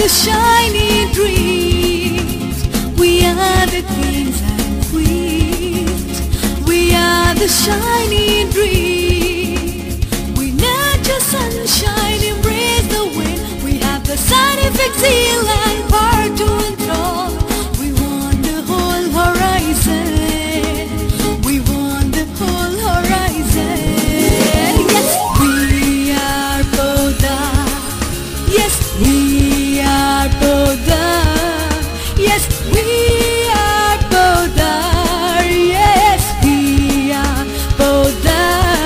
the shiny dreams. We are the kings and queens. We are the shiny dreams. We nurture sunshine, embrace the wind. We have the scientific zeal and power to enthrall. We want the whole horizon. We want the whole horizon. Yes, we are Boda. Yes, we are Boda. Yes, we are Boda. Yes, we are Boda.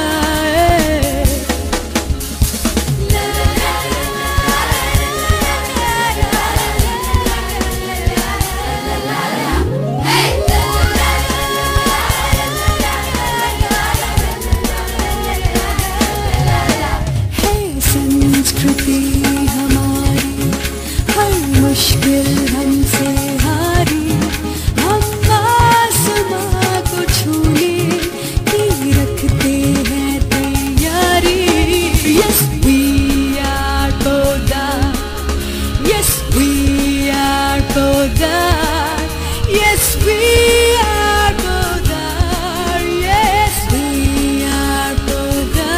Hey, संस्कृति हमारी हर मुश्किल हमसे हारी. हम आसमां को छूने की रखते हैं तैयारी. Yes, we are Boda. Yes, we are Boda. Yes, we are Boda. Yes, we are Boda.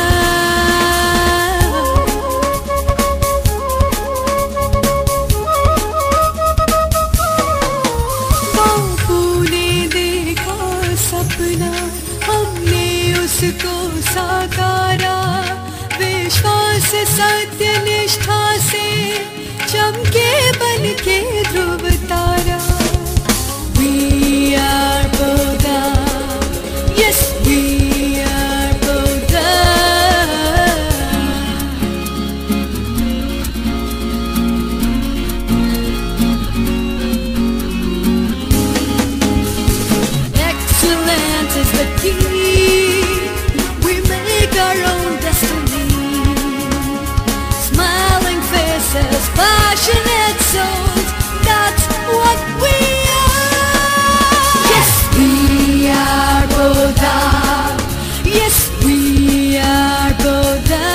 बापू ने देखा सपना, हमने उसको साकारा. विश्वास सत्य निष्ठा से चमके बन के ध्रुव तारा. We are Boda. Yes, we are Boda. Excellence is the key. We make our own destiny. Smiling faces, passionate souls. That's what we are. Yes, we are Boda. Yes, we are Boda.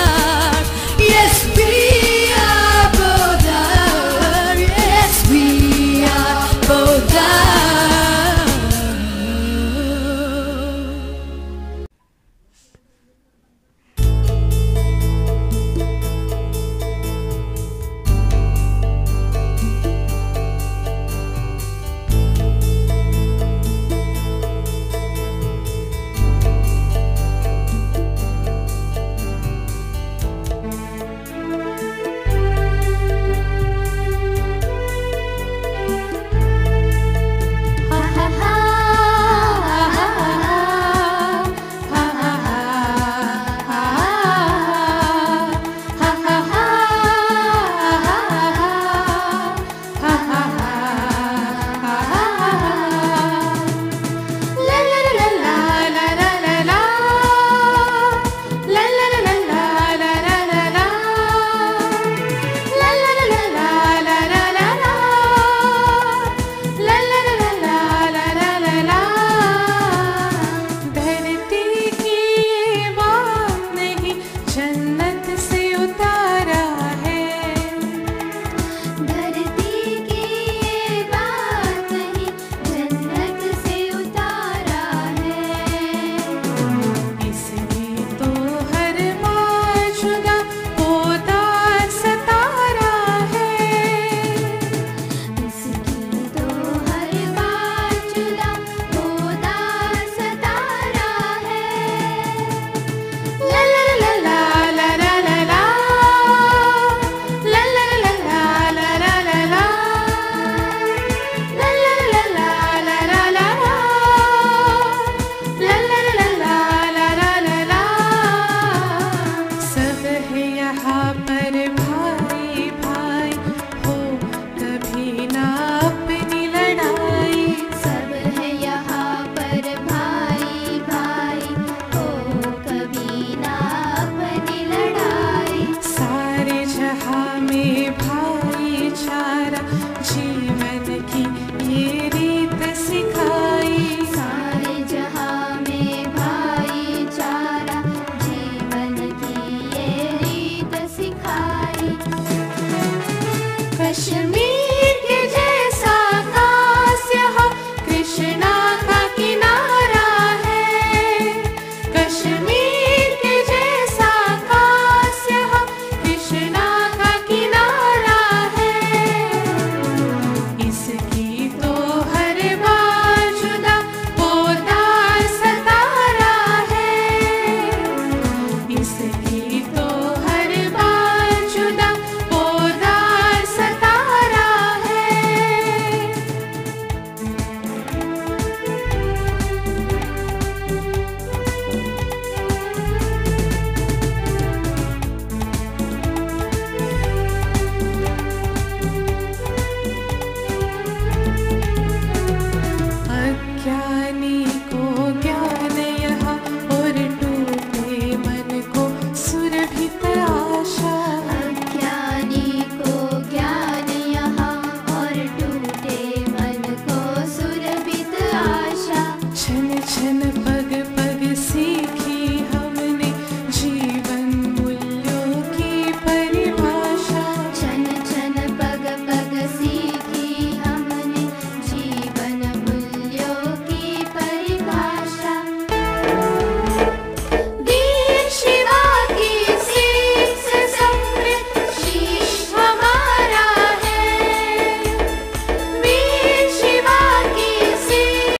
Yes, we are Boda. Yes, we are Boda. Question